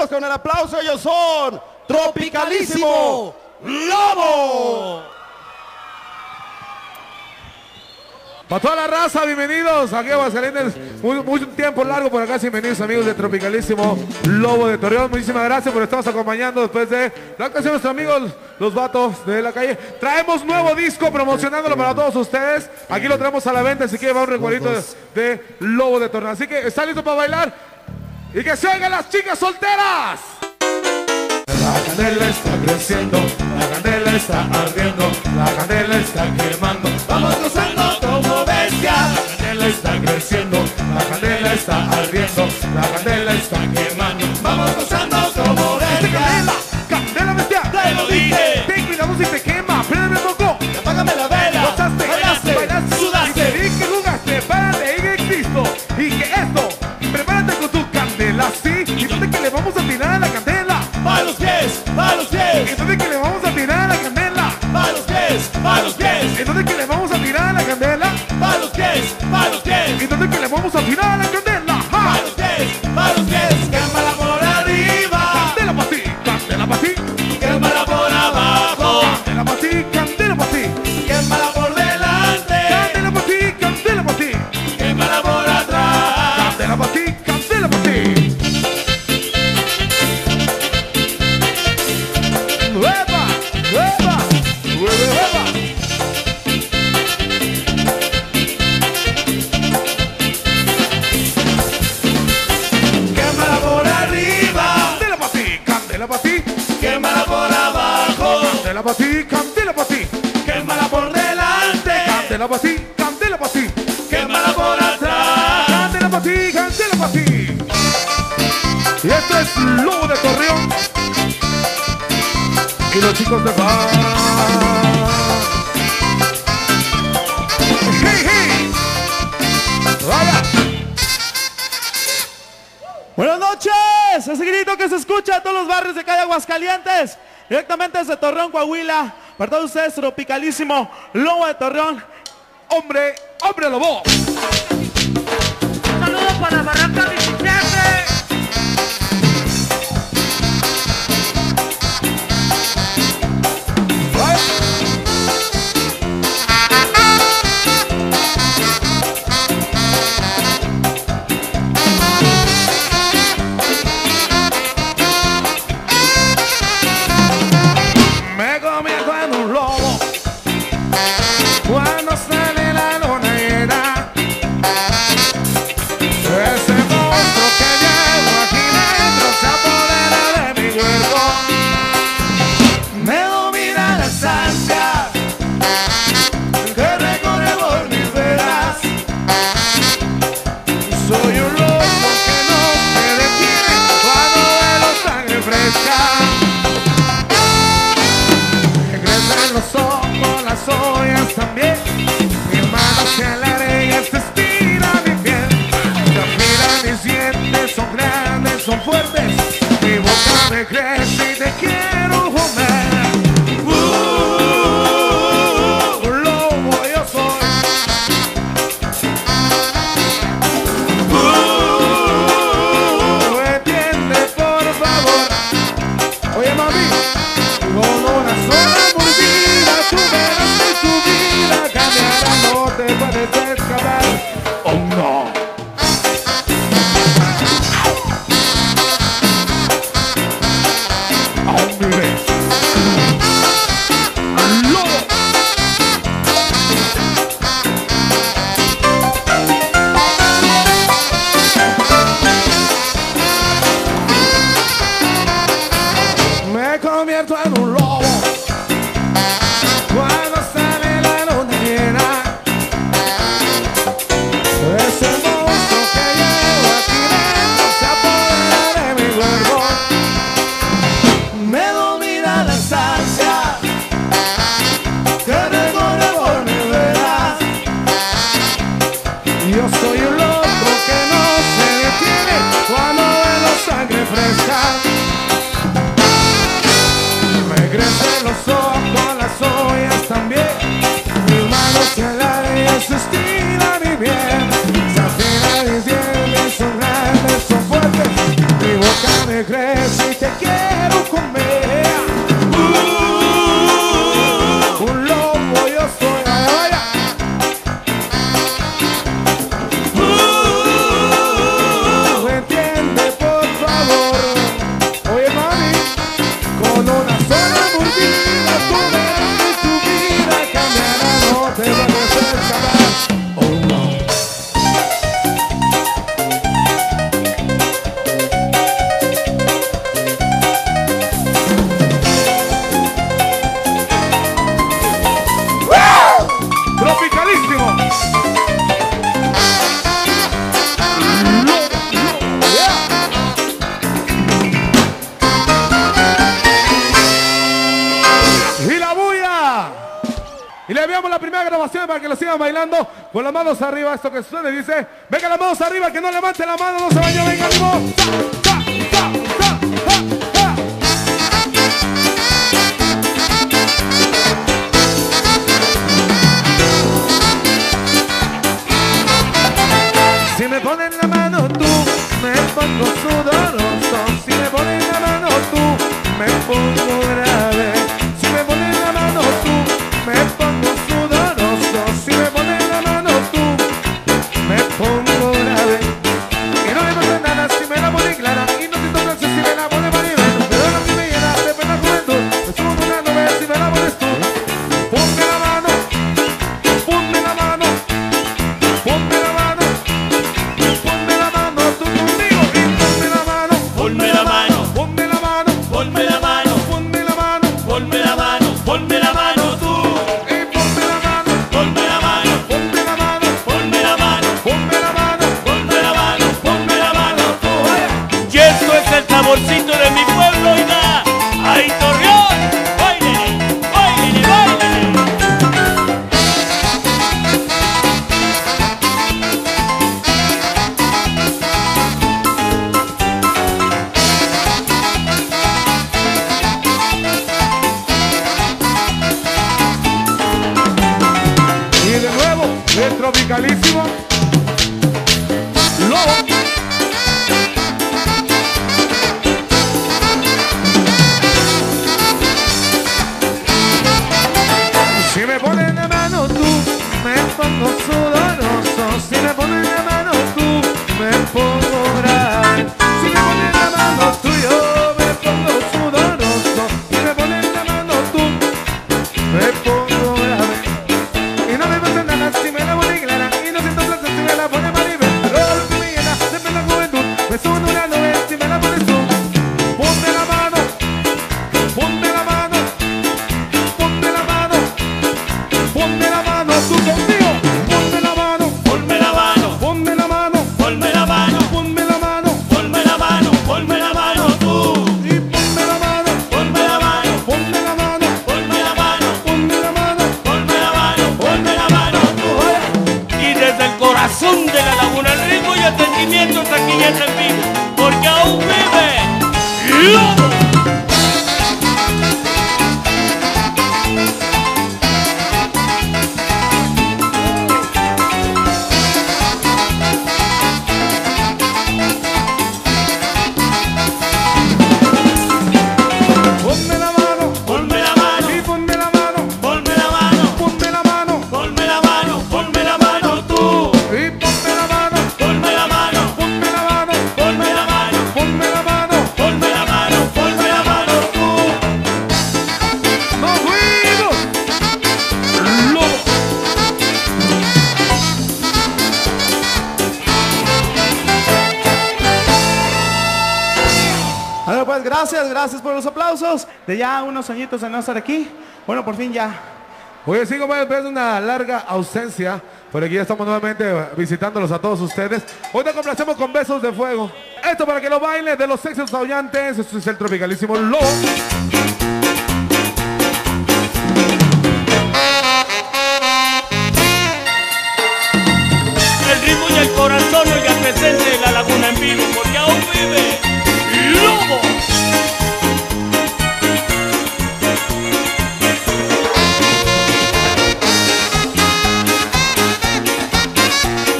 Con el aplauso, ellos son Tropicalísimo Lobo. Para toda la raza, bienvenidos aquí a Aguascalientes. Mucho tiempo largo por acá, bienvenidos amigos de Tropicalísimo Lobo de Torreón. Muchísimas gracias por estarnos acompañando después de la canción de nuestros amigos, los vatos de la calle. Traemos nuevo disco promocionándolo para todos ustedes. Aquí lo traemos a la venta, así que va un recuadrito de Lobo de Torreón. Así que, ¿está listo para bailar? Y que se oigan las chicas solteras. La candela está creciendo, la candela está ardiendo, la candela está quemando. Vamos gozando como bestia. La candela está creciendo, la candela está ardiendo, la candela está quemando. Vamos gozando como bestia. Candela, candela bestia. Te lo dije. Ten cuidado si te quema, préndeme poco. Apágame la vela. Gozaste, bailaste, sudaste. Y te vi que jugaste, párate en Cristo. Y que esto, prepárate con tu candela, sí. ¿Y dónde que le vamos a tirar a la candela? Pa' los pies, pa' los pies. Entonces que le vamos a tirar a la candela. Pa' los pies, pa' los pies. Entonces que le vamos a tirar a la candela. Pa' los pies, pa' los pies. Entonces que le vamos a tirar a la candela. ¡Ja! Pa' los pies, pa' los pies. Quémala por arriba. Candela para ti, candela para ti. Quémala por abajo. Candela para ti, candela para ti. Quémala por delante. Candela para ti, candela para ti. Quémala por atrás. Candela para ti, candela para ti. ¡Nueva! ¡Nueva! ¡Nueva! Quémala por arriba. Candela para ti, candela para ti. Quémala por abajo. Candela para ti, candela para ti. Quémala por delante. Candela para ti, candela para ti. Quémala por atrás. Candela para ti, candela para ti. Y esto es Lobo de Torreón. Y los chicos de Bar. ¡Hey, hey! ¡Vaya! Buenas noches, ese grito que se escucha en todos los barrios de calle Aguascalientes, directamente desde Torreón, Coahuila, para todos ustedes, Tropicalísimo Lobo de Torreón. ¡Hombre, hombre lobo! Un saludo para la Barranca 17. Me convierto en un lobo cuando sale la luna llena. Ese monstruo que llevo aquí dentro se apodera de mi cuerpo. Me domina las ansias que recorre por mis venas. Soy un lobo que no se detiene cuando veo sangre fresca. Me crecen los ojos, las ollas también. Mi mano hacia la arena se estira mi piel. Se afilan mis dientes, son grandes, son fuertes. Mi boca me crece y te quiero comer. Un lobo yo soy. Entiende por favor. Oye mami, con una sola mordida tú verás que tu vida cambiará. No te puedes escapar. Oh no. Oh mi vez. Lobo. Me convierto en un lobo cuando sale la luna llena. Ese monstruo que llevo aquí dentro se apodera de mi cuerpo. Me domina las ansias que recorre por mis venas. Yo soy un lobo que no se detiene cuando veo sangre fresca. Me crecen los ojos, las ollas también. Mis manos se alargan, se estira mi piel. Se afilan mis dientes, son grandes, son fuertes. Mi boca me crece. si te quiero comer. Un lobo yo soy. Vaya, vaya. ¿Me entiende, por favor? Oye, mami, con una sola mordida tú verás tu vida cambiará, no te vas a hacer escapar. Oh, no. Tropicalísimo. Y la bulla. Y le enviamos la primera grabación para que lo sigan bailando con las manos arriba. Esto que suena y dice, venga las manos arriba, que no levante la mano, no se vaya, venga ánimo. ¡Sa, sa, sa, sa, ja, ja! Si me ponen la mano tú, me pongo sudoroso. Si me ponen la mano tú, me pongo grave. Si me ponen la mano tú, me pongo sudoroso. Si me ponen la mano tú, me pongo grave. Que no le pasa nada si me la ponen clara. Y no siento gracia si me la ponen maribel. Pero lo que me llena de pena juventud, me subo con una novela si me la pones tú. Ponme la mano, ponme la mano, ponme la mano. Ponme la mano tú conmigo y ponme la mano. Ponme la mano, Ponme la mano, ponme la mano, ponme la mano. ponme la mano, ponme la mano tú. Y ponme la mano, Ponme la mano, ponme la mano, ponme la mano, ponme la mano. ponme la mano, ponme la mano tú. Y esto es el saborcito de mi pueblo y da. ¡Ay, Torreón! ¡Báilele, báilele, báilele! Y de nuevo, el tropicalísimo Lobo. Si me ponen la mano tú, me pongo sudoroso. Si me ponen la mano tú, me pongo grave. Si me ponen la mano tú, yo me pongo sudoroso. Si me ponen la mano tú, me pongo grave. Y no me pasa nada si me la ponen clara. Y no siento placer si me la ponen maribel. Pero lo que me llena de pena juventud, me subo en una nube si me la pones tú. Ponme la mano, ponme la mano, ponme la mano, ponme la mano tú conmigo. Ponme la mano, Ponme la mano, ponme la mano, ponme la mano, ponme la mano. ponme la mano, ponme la mano tú. Y ponme la mano, Ponme la mano, ponme la mano, ponme la mano, ponme la mano. ponme la mano, ponme la mano tú. Y desde el corazón de la laguna, el ritmo y el sentimiento está aquí en el vivo, porque aún vive Lobo. Ponme la mano, Ponme la mano, y ponme la mano, ponme la mano, ponme la mano, ponme la mano, ponme la mano tú. y ponme la mano, Ponme la mano, ponme la mano, ponme la mano, ponme la mano. ponme la mano, ponme la mano tú. ¡Nos fuimos! Lobo. Bueno, pues gracias por los aplausos. De ya unos añitos de no estar aquí. Bueno, por fin ya. Oye, sí, compadre, después de una larga ausencia, por aquí ya estamos nuevamente visitándolos a todos ustedes. Hoy te complacemos con besos de fuego. Esto para que lo bailen de los éxitos aullantes. Esto es el tropicalísimo Lobo. El ritmo y el corazón y el presente de la laguna en vivo, porque aún vive Lobo.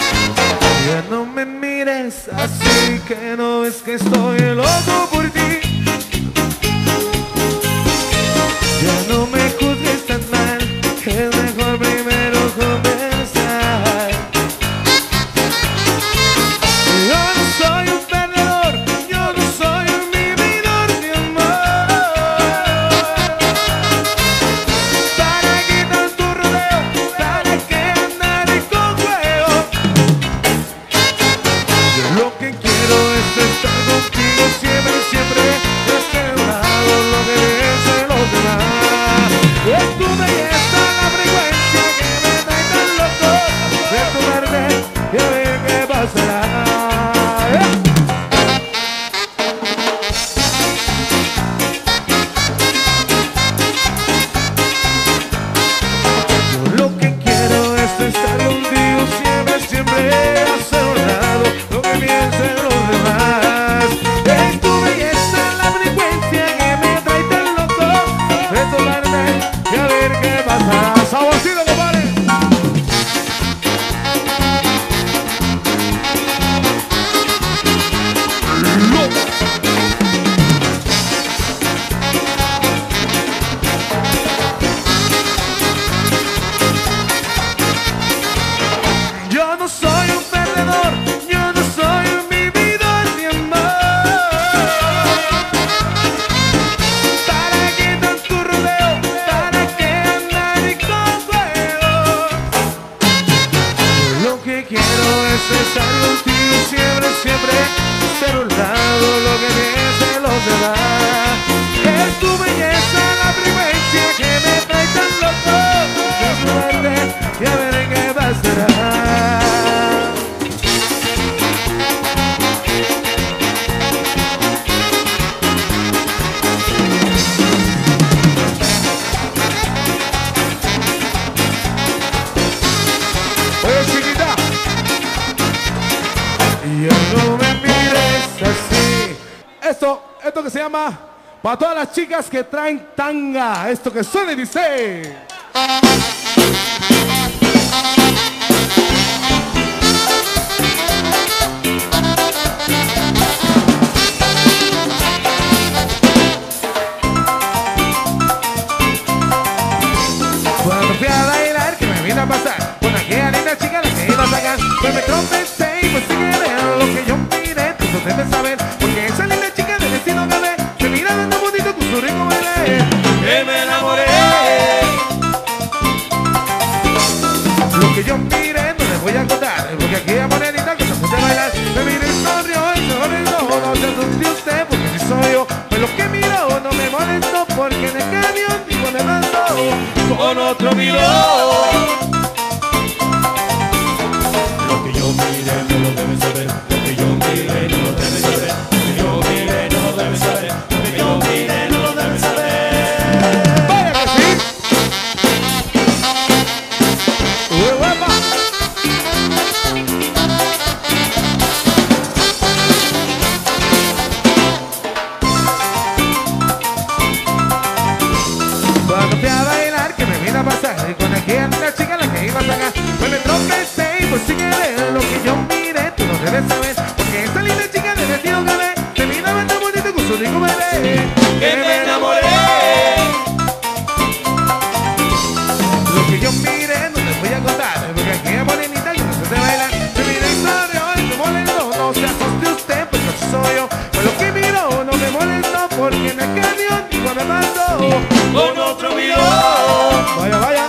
Ya no me mires así, que no ves que estoy loco por ti. esto que se llama para todas las chicas que traen tanga. Esto que suena y dice. Cuando fui a bailar, que me vino a pasar con aquella linda chica la que iba a sacar, pues me tropecé y pues sin querer lo que yo miré, pues usted debe saber, porque esa linda chica de vestido café se mira tan bonito con su rico baile, Que me enamoré. lo que yo miré no les voy a contar, porque aquella morenita que se hace bailar, me miró y sonrió y se olvidó, no se asuste usted, porque si soy yo, pues lo que miró no me molestó, porque en el camión digo me mandó Con otro miró. Lo que yo mire no lo debes saber. Lo que yo mire no lo debes saber. Lo que yo mire no lo debes saber. Lo que yo mire no lo debes saber. ¡Vaya que sí! ¡Uy, guapa! Cuando fui a bailar, que me vino a pasar, y con aquella linda chica la que iba a sacar, pues me tropecé y pues sin querer lo que yo miré, tú no debes saber, porque esta linda chica de vestido café se miraba tan bonito con su rico bebé, Que me enamoré. lo que yo miré no les voy a contar, porque aquella morenita que me hace bailar, se miró y sonrió y me molestó, no se asuste usted, pues así soy yo, pues lo que miró no me molestó, porque en el camión igual me mandó, Con otro miró. vaya, vaya.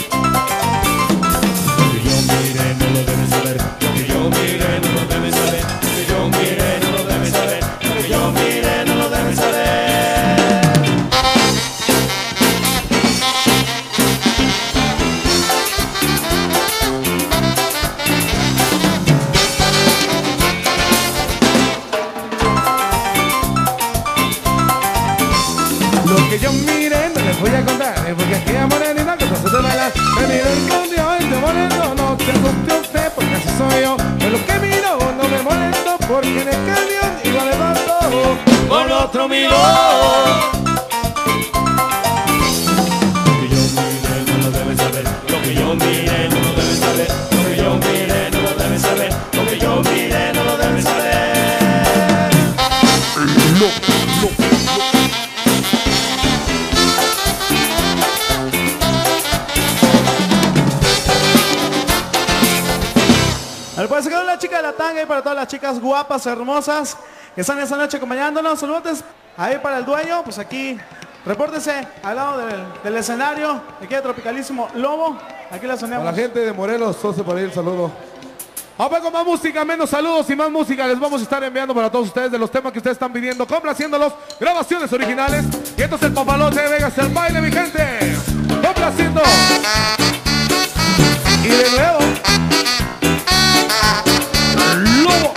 Lo que yo mire no lo debes saber. Lo que yo mire no lo debes saber. Lo que yo mire no lo debes saber. Lo que yo mire no lo debes saber. Lo que yo miré no les voy a contar, porque aquella morenita que pasó de bailar, me miró y sonrió y se molestó, no se asuste usted, porque así soy yo, pero lo que miró no me molestó, porque en el camión igual me mandó, Con otro miró. Lo que yo mire no lo debes saber. Lo que yo mire no lo debes saber. Lo que yo mire no lo debes saber. Lo que yo mire no lo debes saber. A ver, pues se quedó la chica de la tanga y para todas las chicas guapas, hermosas que están esta noche acompañándonos. Saludos ahí para el dueño, pues aquí, repórtese al lado del escenario, aquí de Tropicalísimo Lobo, aquí la A sonamos. la gente de Morelos, José, por ahí el saludo. Vamos con más música, menos saludos y más música. Les vamos a estar enviando para todos ustedes de los temas que ustedes están pidiendo, complaciéndolos, grabaciones originales. Y esto es el papalote de Vegas, el baile, mi gente. Complaciendo. Y de nuevo, Lobo.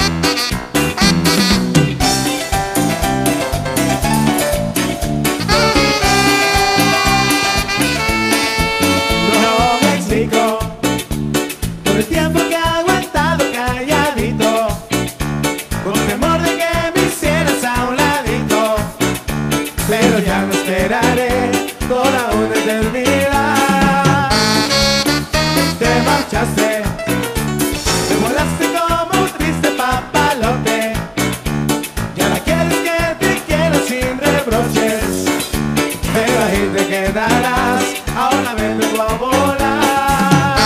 No me explico por el tiempo que he aguantado calladito, con temor de que me hicieras a un ladito, pero ya no esperaré toda una eternidad. Te marchaste, te volaste como un triste papalote, y ahora quieres que te quiera sin reproches, pero ahí te quedarás, ahora me vengo a volar.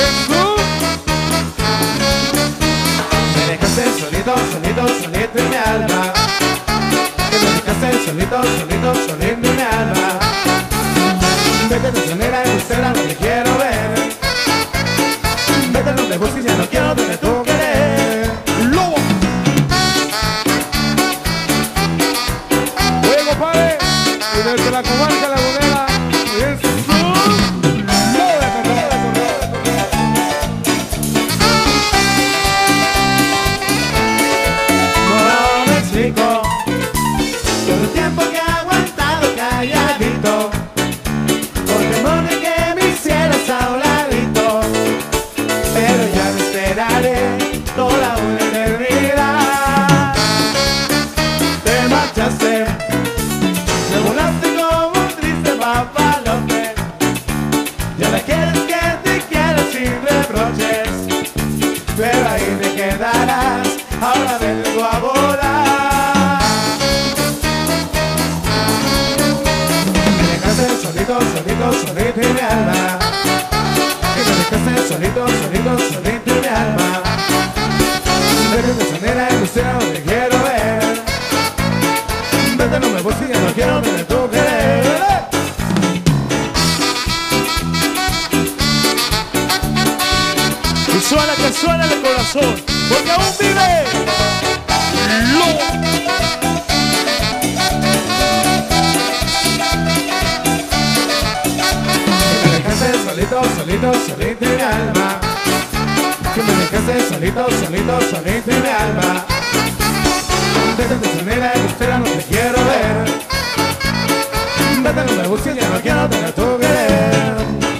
Me dejaste solito, solito, solito en mi alma, que me dejaste solito, solito, solito en mi alma. Vete traicionera y grosera, no te quiero ver. Vete donde busques, ya no quiero tener tu querer. Lobo. Oye, compadre, y desde la comarca lagunera, es su Lobo de Correa. No me explico todo el tiempo que he aguantado calladito, por temor de que me hicieras a un ladito, pero ya no esperaré toda una eternidad. Te marchaste, solito, solito, solito en mi alma. Vete de sonera y lucera, no te quiero ver. Vete, no me voy si ya no quiero tener tu querer. Y suena que suena el corazón, porque aún vive Lobo. Solito, solito, solito en mi alma. Que me dejaste solito, solito, solito en mi alma. Vete de sonera y lucera, no te quiero ver. Vete, no me busques, ya no quiero tener tu querer.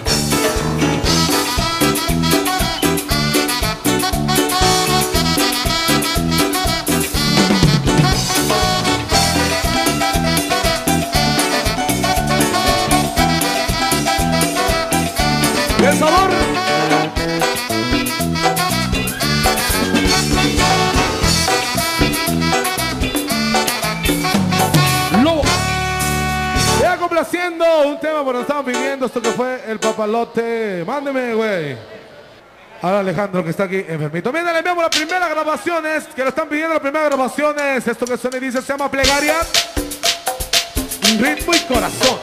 ¡El sabor! Lobo. Ya complaciendo un tema por nos estaban pidiendo esto que fue el papalote. Mándeme, güey. Ahora Alejandro que está aquí enfermito. Miren, le enviamos las primeras grabaciones que lo están pidiendo, las primeras grabaciones. Esto que suena y dice se llama Plegaria. Ritmo y corazón.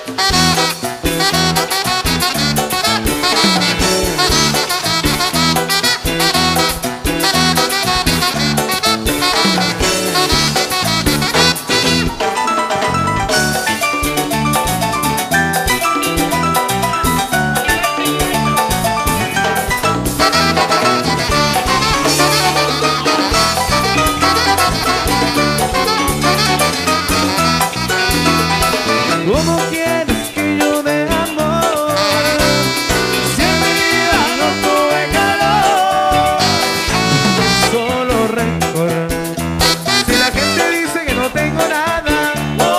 ¿Cómo quieres que yo dé amor? Si en mi vida no tuve calor, solo rencor. Si la gente dice que no tengo nada,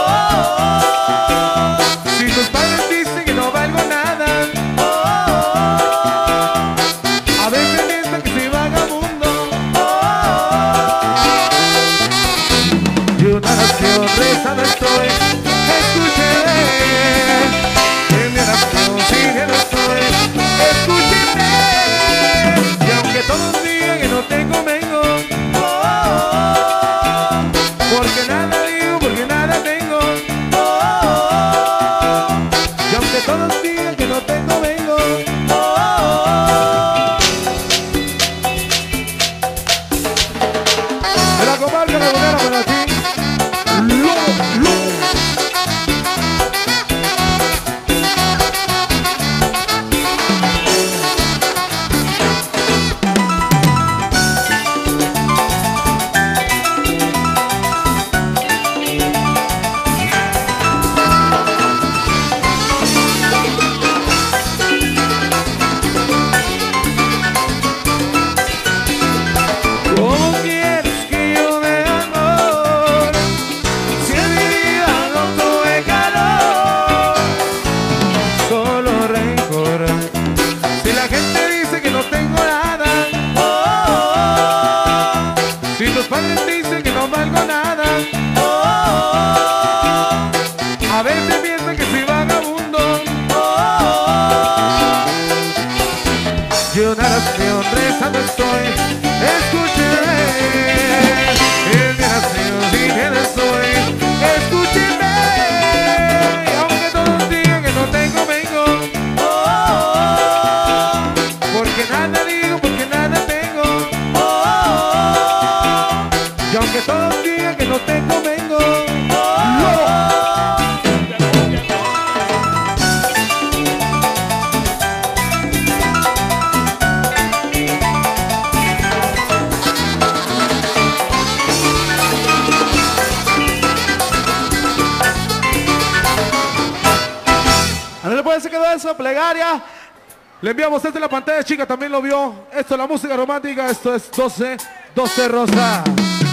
si tus padres dicen que no valgo nada, a veces piensan que soy vagabundo. Y una nación rezando estoy. Todos digan que no tengo vengo, porque nada digo, porque nada tengo. Y aunque todos digan que no tengo vengo, de la comarca lagunera para ti, Lobo. A veces piensan que soy vagabundo. Yo una nación rezando estoy. Escúcheme. En mi nación virgen estoy. Escúcheme. Y aunque todos digan que no tengo vengo, porque nada digo, porque nada tengo. Y aunque todos digan que no tengo vengo, se quedó eso, Plegaria. Le enviamos desde la pantalla, chica, también lo vio. Esto es la música romántica, esto es 12 Rosa.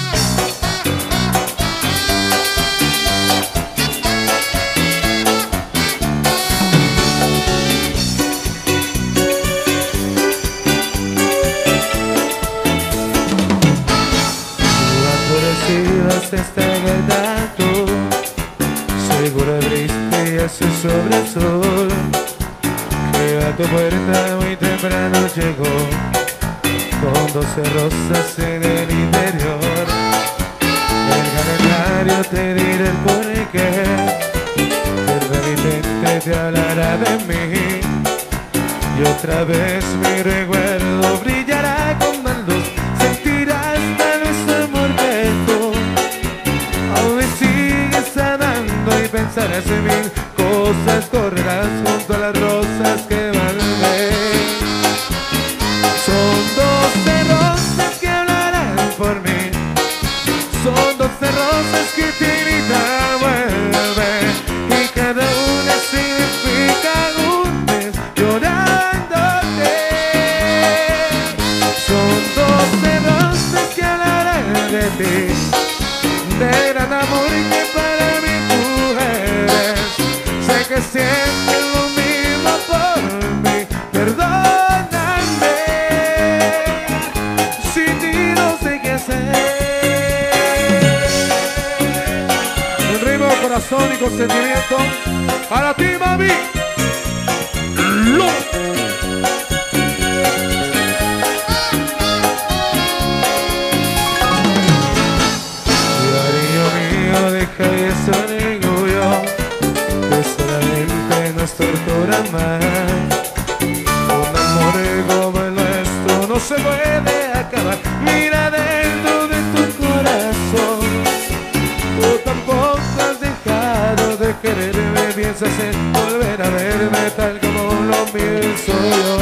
Esta verdad tú, seguro abriste y así sobre el sol, que a tu puerta muy temprano llegó, con 12 rosas en el interior. El calendario te diré el porqué, el remitente te hablará de mí, y otra vez mi recuerdo brillará con más luz. Sentirás tal vez amor que tú aún me sigues amando, y pensarás en mil cosas, correrás junto a las rosas que van a ver. Son 12 rosas que hablarán por mí, son 12 rosas que te gritan vuelve, y cada una significa un mes llorándote. Son 12 rosas que hablarán de ti, de gran amor que para mí tú eres. Sé que sientes lo mismo por mí, perdóname, sin ti no sé qué hacer. Un ritmo, corazón y consentimiento para ti, mami. Cariño mío, deja ese orgullo, que solamente nos tortura más. Un amor como el nuestro no se puede acabar. Mira dentro de tu corazón, tú tampoco has dejado de quererme. Piensas en volver a verme tal como lo pienso yo.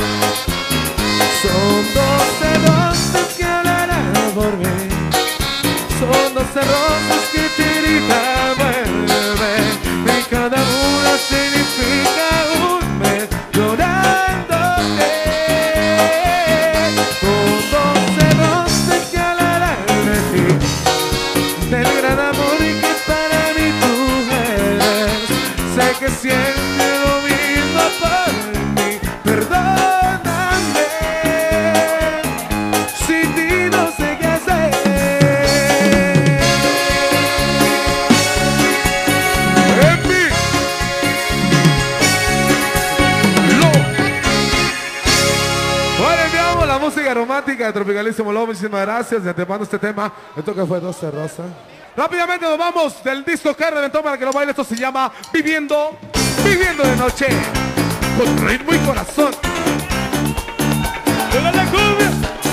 Son 12 rosas que hablarán por mí, son 12 rosas que te gritan vuelve, y cada una significa un mes llorándote. Son 12 rosas que hablarán de ti, del gran amor que para mí tú eres. Sé que sientes lo mismo por mí, perdóname, sin ti no sé qué hacer. Bueno, enviamos la música romántica de Tropicalísimo Lobo. Muchísimas gracias. De antemano este tema, esto que fue 12 rosas. Rápidamente nos vamos del disco que reventó para que lo baile. Esto se llama Viviendo de Noche, con ritmo y corazón. ¡Venga la cumbia!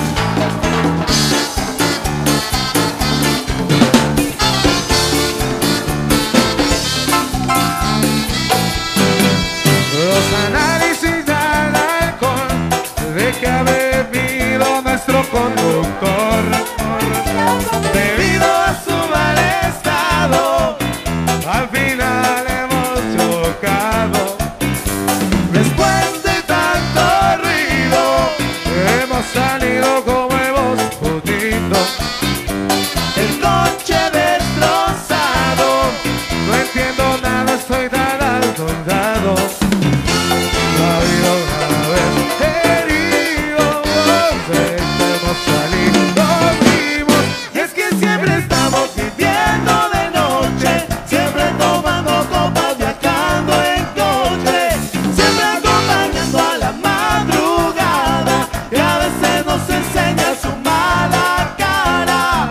Los análisis al alcohol de que ha bebido nuestro conductor, debido a su mal estado, al final hemos chocado. Después de tanto ruido, hemos salido como hemos podido. El coche destrozado, no entiendo nada, estoy tan atontado. No ha habido nada herido, hemos salido vivos. Y es que siempre estamos viviendo de noche, siempre tomando copas, viajando en coche, siempre acompañando a la madrugada, y a veces nos enseña su mala cara.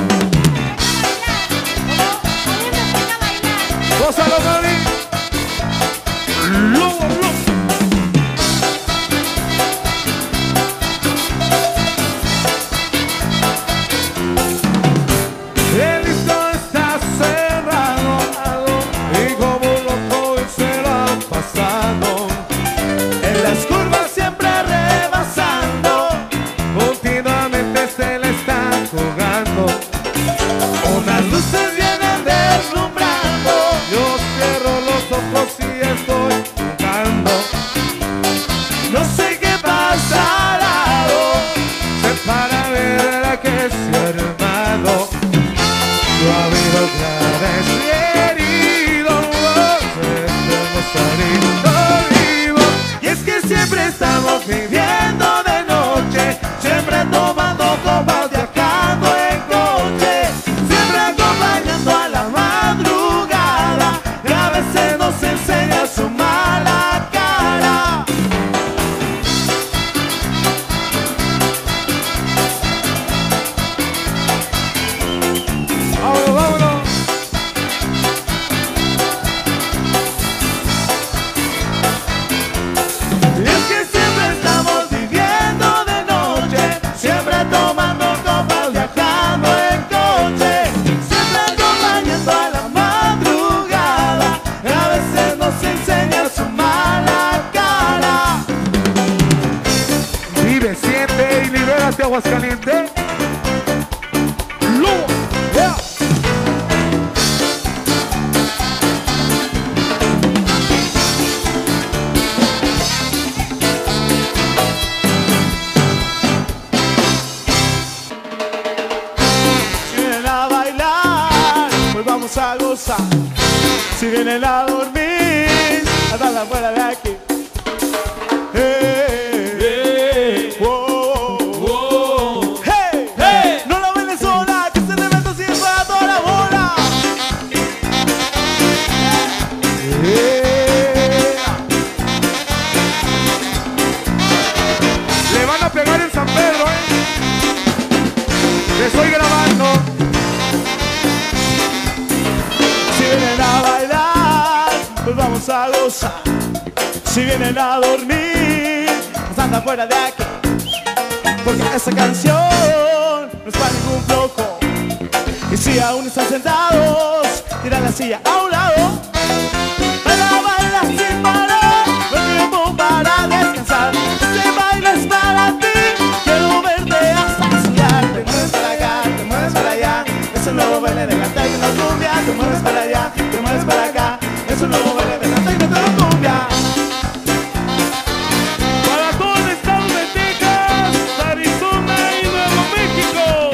¡Gózalo, mami! ¡Lobo, lobo! El disco está cerrado y como un loco se lo han pasado. En las curvas siempre rebasando, continuamente se le están jugando. Unas luces vienen deslumbrando, yo cierro los ojos y estoy jugando. Aguascalientes. Lobo, yeah. Si vienen a bailar, pues vamos a gozar. Si vienen a dormir, hasta afuera de aquí. Hey, hey, no la bailes sola, que se reventó si es para toda la bola. Le van a pegar en San Pedro, Le estoy grabando. Si vienen a bailar, pues vamos a gozar. Si vienen a dormir, pues anda fuera de aquí. Porque esa canción no es para ningún flojo. Y si aún están sentados, tira la silla a un lado. Baila, baila sin parar, no hay tiempo para descansar. Este baile es para ti, quiero verte hasta sudar. Te mueves para acá, te mueves para allá. Es un nuevo baile de la tecnocumbia. Te mueves para allá, te mueves para acá. Es un nuevo baile de la tecnocumbia. Para todo el estado de Texas, Arizona y Nuevo México.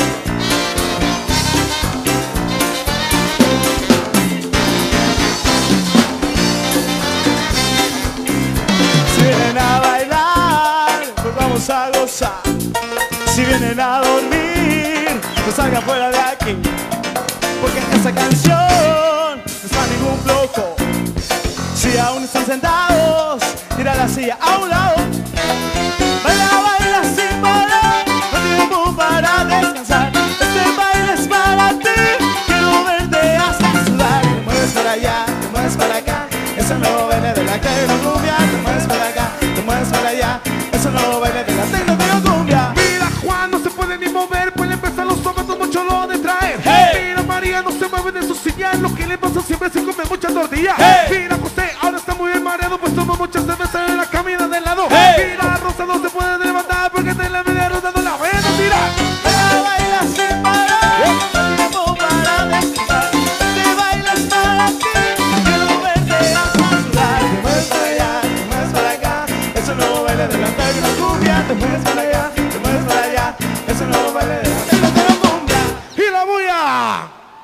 Si vienen a bailar, pues vamos a gozar. Si vienen a dormir, pues salgan fuera de aquí. Porque esa canción no es para ningún flojo. Si aún están sentados, tira la silla a un lado. Baila, baila sin parar, no hay tiempo para descansar. Este baile es para ti, quiero verte hasta sudar. Te mueves para allá, te mueves para acá. Es el nuevo baile de la tecnocumbia. Te mueves para acá, te mueves para allá. Es el nuevo baile de la tecnocumbia. Mira, Juan no se puede ni mover, puede empezar los zapatos, mucho lo de traer. Hey. Mira, María no se mueve de su silla, lo que le pasa siempre se come mucha tortilla. Hey. Mira, José ahora está muy bien mareado, pues toma muchas cervezas en la camina del lado. Hey. Mira, Rosa no se puede levantar porque te la media rodando la buena, mira. Baila, baila sin parar, no hay tiempo para descansar. Este baile es para ti, quiero verte hasta sudar. Te mueves para allá, te mueves para acá. Es un nuevo baile de la tecnocumbia. Te mueves para allá, te mueves para allá. Es un nuevo baile de la tecnocumbia. ¡Y la bulla!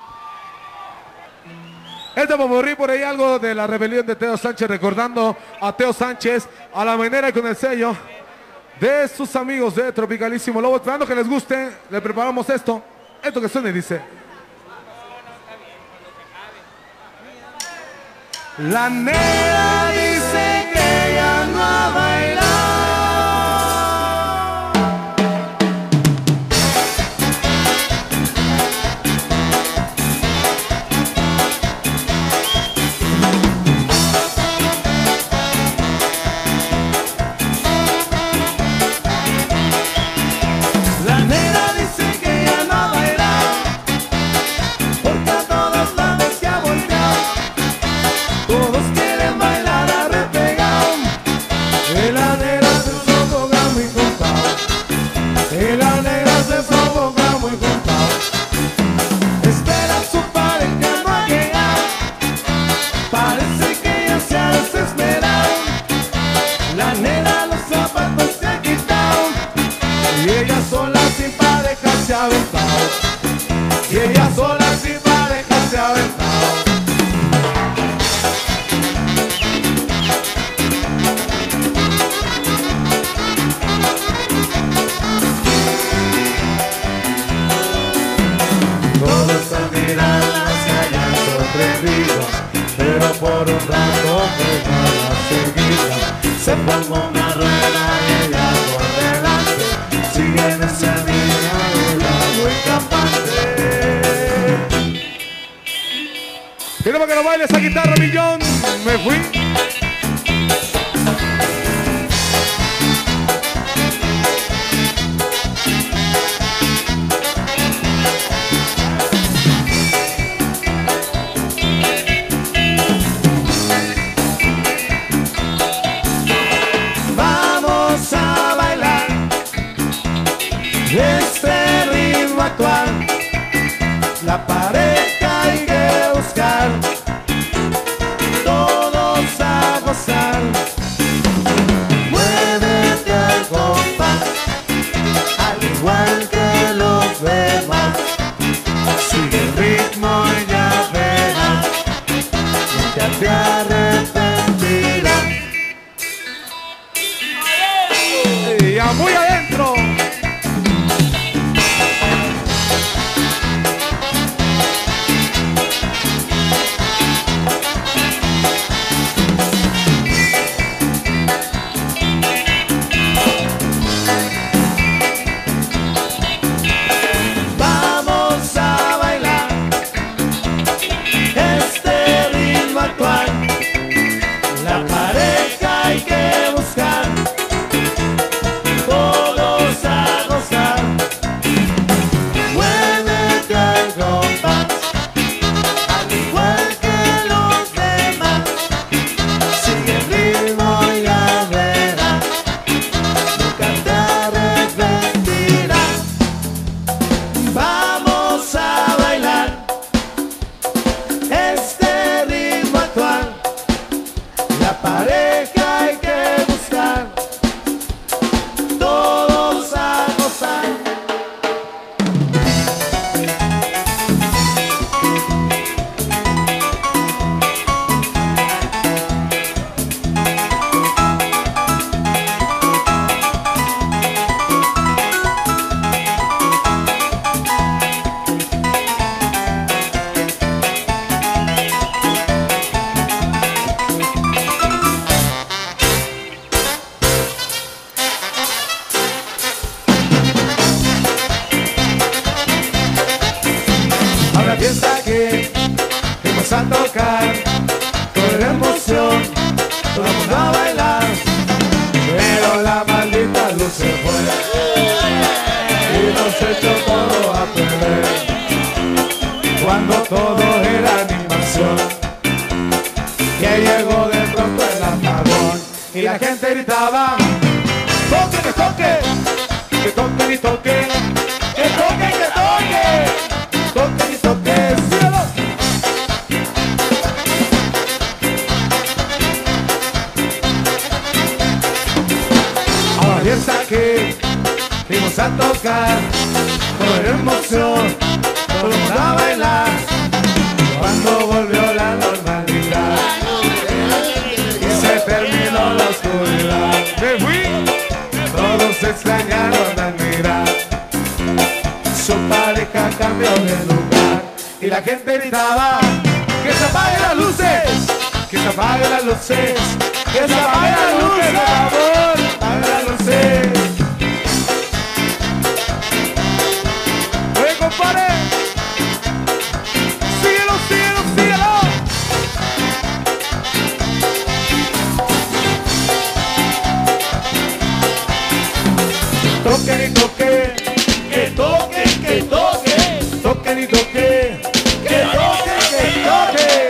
Este popurrí por ahí algo de la rebelión de Teo Sánchez, recordando a Teo Sánchez a la manera y con el sello de sus amigos de Tropicalísimo Lobo. Esperando que les guste, le preparamos esto que suena y dice: la nena dice que ya no va a bailar. La nena dice que ya no va a bailar, porque a todos lados se ha volteado. Todos quieren bailar arrepegado. Y la negra se sofoca muy contado. Y la negra se sofoca muy contado. Espera su pareja no ha llegado. Parece que ya se ha desesperado. La nena los zapatos se ha quitado. Y ella sola sin pareja se ha aventado. Y ella sola sin pareja se ha aventado. Todos al mirarla se hayan sorprendido, pero por un rato dejan a seguirla. Se formó una rueda y ella por delante sigue en esa línea de la muy campante. Queremos que lo baile esa guitarra, Millón. Me fui. te arrepentirás. Ya muy adentro. Vamos a bailar este ritmo actual. La pareja hay que buscar, todos a gozar. Muévete al compás, al igual que los demás. Sigue el ritmo y ya verás, nunca te arrepentirás. Vamos a bailar este ritmo actual. La pareja hay que buscar, todos a gozar. Ahora piensa que vamos a tocar con la emoción, todo el mundo a bailar, pero la maldita luz se fue y nos echó todo a perder. Cuando todo era animación, que llegó de pronto el apagón y la gente gritaba: toque, que toque, que toque y toque, que toque, que toque. Toque y toque, cielo. Ahora piensa que fuimos a tocar con emoción, todo el mundo a bailar. Cuando volvió la normalidad y se terminó la oscuridad, Me fui. todos extrañaron al mirar. Su pareja cambió de lugar y la gente gritaba: que se apaguen las luces, que se apaguen las luces, que se apaguen las luces, por favor, apaguen las luces. Oye, compadre. Síguelo, síguelo, síguelo. Toquen y toquen, que toquen, que toquen, toquen y toquen, que toquen, que toquen.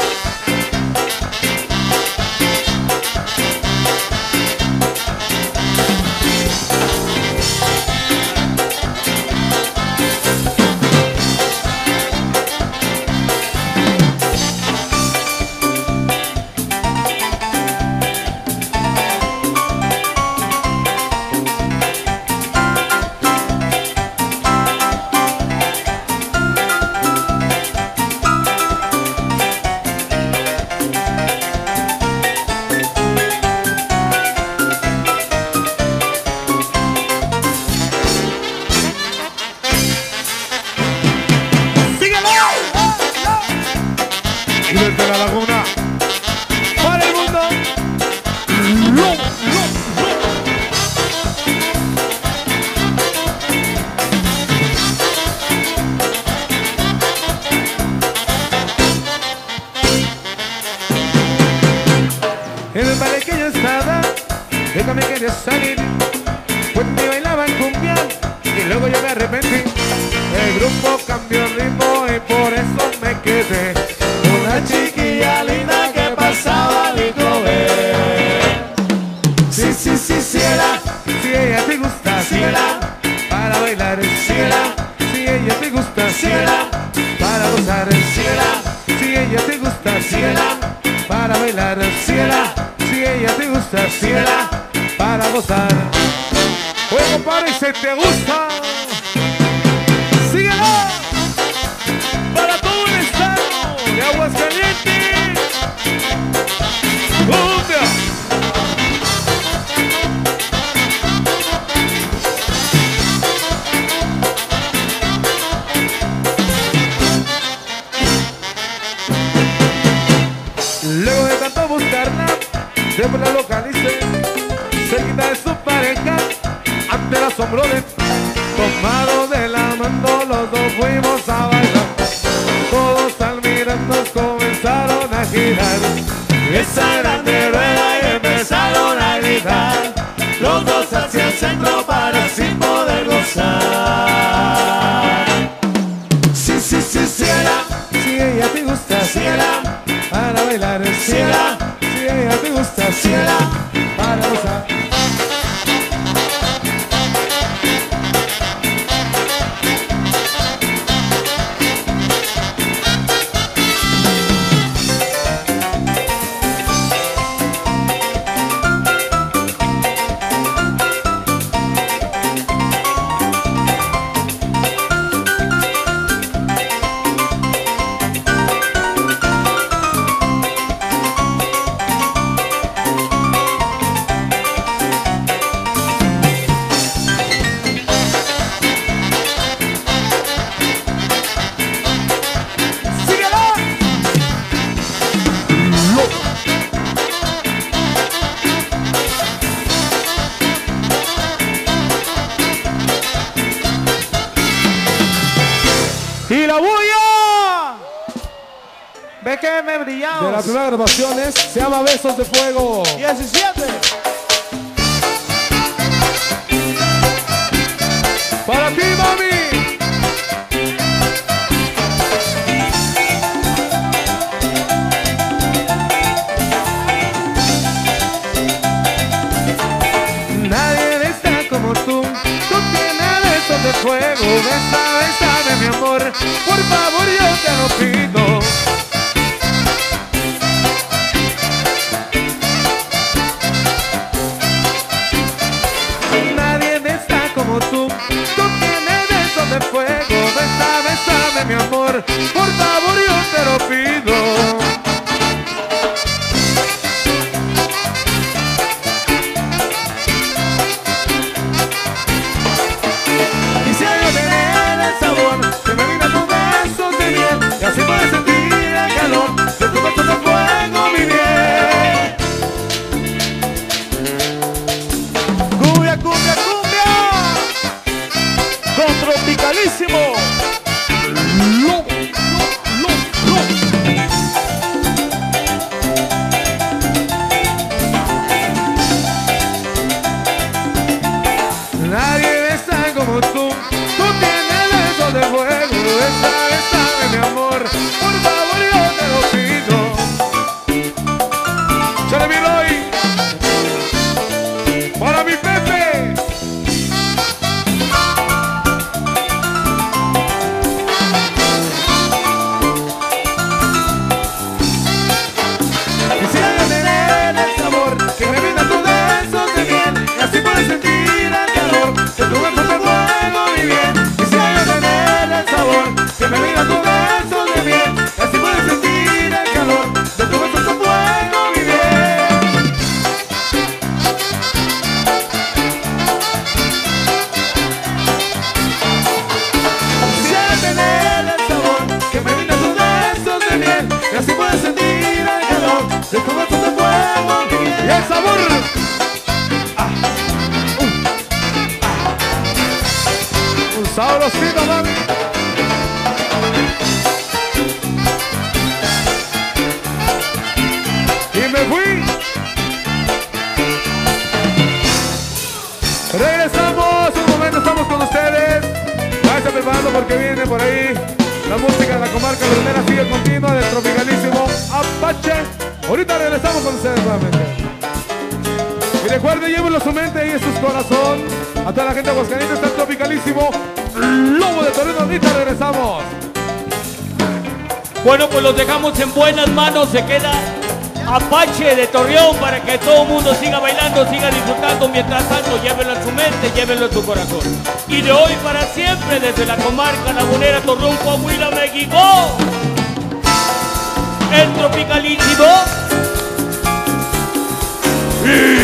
Y desde la laguna para el mundo. En el baile que yo estaba, yo también quería salir, pues me bailaban cumbia y luego yo me arrepentí. El grupo cambió el ritmo y por eso me quedé. Una chiquilla linda que pasaba lindo ver. Sí, sí, sí, síguela, si ella te gusta, síguela, para bailar, síguela, si ella te gusta, síguela, para gozar, síguela, si ella te gusta, síguela, para bailar, síguela, si ella te gusta, síguela, para gozar. Oye, compadre, si te gusta, Para todo el estado de Aguascalientes. siempre la localice, cerquita de su pareja, ante el asombro de tomados de la mano, los dos fuimos a bailar. Todos al mirarnos comenzaron a girar. Esa grande rueda y empezaron a gritar. Los dos hacia el centro para así poder gozar. Sí, sí, sí, síguela. Si ella te gusta, síguela. Para bailar, síguela. Si ella te gusta, síguela. Para gozar. ¡Y la bulla! Ve que me brillamos. De las primeras grabaciones se llama Besos de Fuego. 17. Para ti, mami. Nadie está como tú tienes besos de fuego. Besa, bésame, mi amor, por favor yo te lo pido. Nadie está como tú tienes besos de fuego. Besa, bésame, mi amor, por favor yo te lo pido. Así puedes sentir el calor de tu beso de fuego, mi bien. Cumbia, cumbia, cumbia. Con Tropicalísimo. Lobo, lobo. Nadie besa como tú tienes besos de fuego. Besa, bésame, mi amor, por favor yo te lo pido. Chale mi Roy, para mi Pepe. Quisiera tener el sabor que me brinda tus besos de miel, y así puedes sentir el calor de tu beso de fuego, mi bien. Quisiera tener el sabor que me brinda tus besos de miel, y así puedes sentir el calor de tu beso de fuego, mi bien. Quisiera tener el sabor que me brinda tus besos de miel, y así puedes sentir el calor de tu beso de fuego, mi bien. Y el sabor. Un sabrosito, mami. Y me fui. Regresamos, un momento estamos con ustedes. Váyanse preparando porque viene por ahí la música de la comarca lagunera, sigue continua del Tropicalísimo Apache. Ahorita regresamos con ustedes nuevamente. Y recuerden, llévenlo a su mente y en su corazón. A toda la gente de Aguascalientes está el Tropicalísimo Lobo de Torreón. Ahorita regresamos. Bueno, pues los dejamos en buenas manos. Se queda Apache de Torreón para que todo el mundo siga bailando, siga disfrutando. Mientras tanto, llévenlo en su mente, llévenlo en su corazón. Y de hoy para siempre, desde la comarca lagunera, Torreón, Coahuila, México, el Tropicalísimo.